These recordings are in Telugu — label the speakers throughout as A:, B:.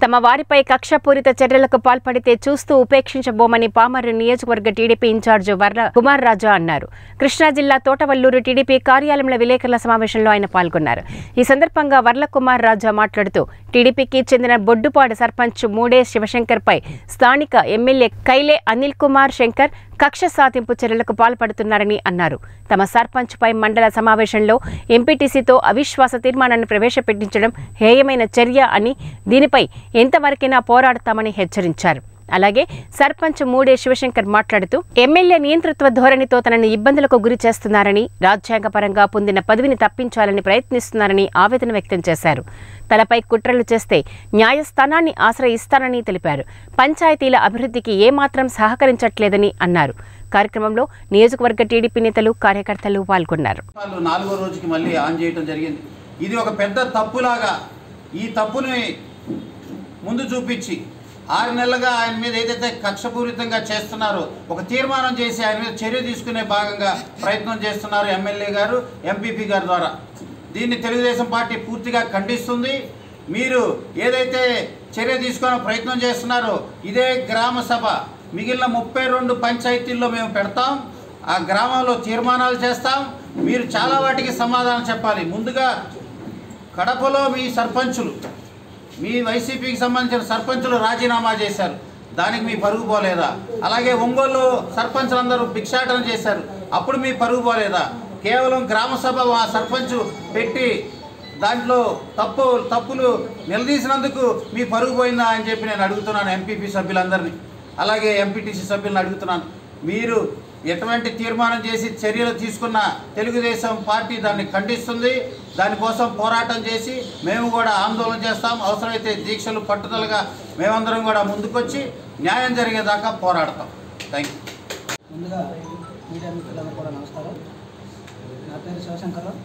A: తమ వారిపై కక్షపూరిత చర్యలకు పాల్పడితే చూస్తూ ఉపేక్షించబోమని పామరు నియోజకవర్గ టీడీపీ ఇన్ఛార్జ్ వర్ల కుమార్ రాజా అన్నారు. కృష్ణా జిల్లా తోటవల్లూరు టీడీపీ కార్యాలయంలో విలేకరుల సమావేశంలో ఆయన పాల్గొన్నారు. ఈ సందర్భంగా వర్ల కుమార్ రాజా మాట్లాడుతూ టీడీపీకి చెందిన బొడ్డుపాడు సర్పంచ్ మూడే శివశంకర్పై స్థానిక ఎమ్మెల్యే కైలే అనిల్ కుమార్ శంకర్ కక్ష సాధింపు చర్యలకు పాల్పడుతున్నారని అన్నారు. తమ సర్పంచ్పై మండల సమావేశంలో ఎంపీటీసీతో అవిశ్వాస తీర్మానాన్ని ప్రవేశపెట్టించడం హేయమైన చర్య అని, దీనిపై ఎంతవరకైనా పోరాడతామని హెచ్చరించారు. అలాగే సర్పంచ్ మూడే శివశంకర్ మాట్లాడుతూ ఎమ్మెల్యే నియంతృత్వ ధోరణితో తనను ఇబ్బందులకు గురి చేస్తున్నారని, రాజ్యాంగపరంగా పొందిన పదవిని తప్పించాలని ప్రయత్నిస్తున్నారని ఆవేదన వ్యక్తం చేశారు. తలపై కుట్రలు చేస్తే న్యాయస్థానాన్ని ఆశ్రయిస్తానని తెలిపారు. పంచాయతీల అభివృద్ధికి ఏమాత్రం సహకరించట్లేదని అన్నారు. కార్యక్రమంలో నియోజకవర్గ టీడీపీ నేతలు, కార్యకర్తలు పాల్గొన్నారు.
B: 4వ రోజుకి మళ్ళీ ఆన్ చేయడం జరిగింది. ఇది ఒక పెద్ద తప్పులాగా ఈ తప్పుని ముందు చూపించి 6 నెలలుగా ఆయన మీద ఏదైతే కక్షపూరితంగా చేస్తున్నారో ఒక తీర్మానం చేసి ఆయన మీద చర్య తీసుకునే భాగంగా ప్రయత్నం చేస్తున్నారు ఎమ్మెల్యే గారు, ఎంపీపీ గారి ద్వారా. దీన్ని తెలుగుదేశం పార్టీ పూర్తిగా ఖండిస్తుంది. మీరు ఏదైతే చర్య తీసుకునే ప్రయత్నం చేస్తున్నారో ఇదే గ్రామ సభ మిగిలిన 32 పంచాయతీల్లో మేము పెడతాం. ఆ గ్రామంలో తీర్మానాలు చేస్తాం. మీరు చాలా వాటికి సమాధానం చెప్పాలి. ముందుగా కడపలో మీ సర్పంచులు, మీ వైసీపీకి సంబంధించిన సర్పంచులు రాజీనామా చేశారు. దానికి మీ పరుగు పోలేదా? అలాగే ఒంగోలు సర్పంచులందరూ భిక్షాటన చేశారు. అప్పుడు మీ పరుగు పోలేదా? కేవలం గ్రామ సభ సర్పంచ్ పెట్టి దాంట్లో తప్పులు నిలదీసినందుకు మీ పరుగు పోయిందా అని చెప్పి నేను అడుగుతున్నాను ఎంపీపీ సభ్యులందరినీ, అలాగే ఎంపీటీసీ సభ్యులను అడుగుతున్నాను. మీరు ఎటువంటి తీర్మానం చేసి చర్యలు తీసుకున్న తెలుగుదేశం పార్టీ దాన్ని ఖండిస్తుంది. దానికోసం పోరాటం చేసి మేము కూడా ఆందోళన చేస్తాం. అవసరమైతే దీక్షలు పట్టుదలగా మేమందరం కూడా ముందుకొచ్చి న్యాయం జరిగేదాకా పోరాడతాం. Thank you.
C: ముందుగా మీడియా మిత్రులందరూ కూడా నమస్కారం. నా పేరు శివశంకర్.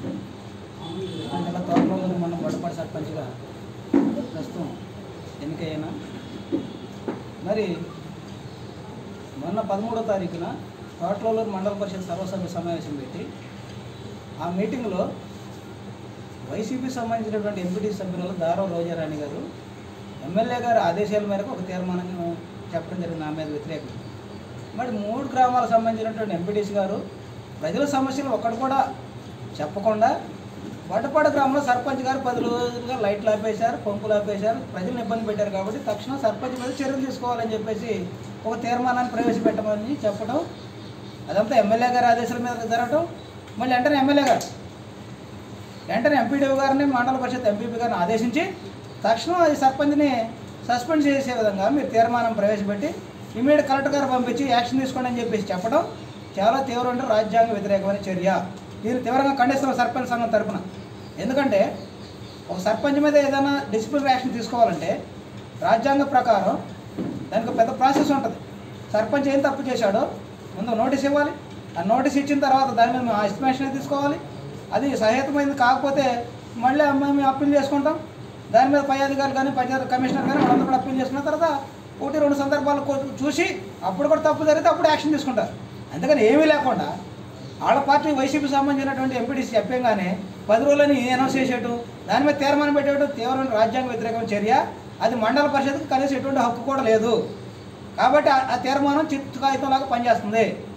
C: జిల్లా తోటవల్లూరు మండలం బొడ్డుపాడు సర్పంచ్గా ప్రస్తుతం ఎన్నికయ్యాను. మరి మొన్న 13వ తారీఖున తోటవల్లూరు మండల పరిషత్ సర్వసభ్య సమావేశం పెట్టి ఆ మీటింగ్లో వైసీపీ సంబంధించినటువంటి ఎంపీటీ సభ్యులు దారం రోజారాణి గారు ఎమ్మెల్యే గారి ఆదేశాల మేరకు ఒక తీర్మానం చెప్పడం జరిగింది నా మీద వ్యతిరేకంగా. మరి 3 గ్రామాలకు సంబంధించినటువంటి ఎంపీటీసీ గారు ప్రజల సమస్యలు ఒక్కటి కూడా చెప్పకుండా బొడ్డుపాడు గ్రామంలో సర్పంచ్ గారు 10 రోజులుగా లైట్లు ఆపేశారు, పంపులు ఆపేశారు, ప్రజలను ఇబ్బంది పెట్టారు. కాబట్టి తక్షణం సర్పంచ్ మీద చర్యలు తీసుకోవాలని చెప్పేసి ఒక తీర్మానాన్ని ప్రవేశపెట్టమని చెప్పడం, అదంతా ఎమ్మెల్యే గారి ఆదేశాల మీద జరగటం. మళ్ళీ వెంటనే ఎమ్మెల్యే గారు వెంటనే ఎంపీడీ గారిని మండల పరిషత్ ఎంపీపీ గారిని ఆదేశించి తక్షణం అది సర్పంచ్ని సస్పెండ్ చేసే విధంగా మీరు తీర్మానం ప్రవేశపెట్టి ఇమీడియట్ కలెక్టర్ గారు పంపించి యాక్షన్ తీసుకోండి అని చెప్పేసి చెప్పడం చాలా తీవ్రమైన రాజ్యాంగ వ్యతిరేకమైన చర్య. దీన్ని తీవ్రంగా ఖండిస్తున్న సర్పంచ్ సంఘం తరఫున. ఎందుకంటే ఒక సర్పంచ్ మీద ఏదైనా డిసిప్లినరీ యాక్షన్ తీసుకోవాలంటే రాజ్యాంగ ప్రకారం దానికి పెద్ద ప్రాసెస్ ఉంటుంది. సర్పంచ్ ఏం తప్పు చేశాడో ముందు నోటీస్ ఇవ్వాలి. ఆ నోటీస్ ఇచ్చిన తర్వాత దాని మీద మేము ఎస్టిమేషన్ తీసుకోవాలి. అది సహేతమైంది కాకపోతే మళ్ళీ మేము అప్పీల్ చేసుకుంటాం. దాని మీద పై అధికారులు కానీ పంచాయతీ కమిషనర్ కానీ వాళ్ళందరూ కూడా అప్పీల్ చేసుకున్న తర్వాత 1-2 సందర్భాలు చూసి అప్పుడు కూడా తప్పు జరిగితే అప్పుడు యాక్షన్ తీసుకుంటారు. అందుకని ఏమీ లేకుండా వాళ్ళ పార్టీ వైసీపీ సంబంధించినటువంటి ఎంపీటీసీ చెప్పంగానే 10 రోజులని అనౌన్స్ చేసేటు, దాని మీద తీర్మానం పెట్టేటు తీవ్రమైన రాజ్యాంగ వ్యతిరేకమైన చర్య. అది మండల పరిషత్కి కనీసం ఎటువంటి హక్కు కూడా లేదు. కాబట్టి ఆ తీర్మానం చిత్తు కాగితంలాగా పనిచేస్తుంది.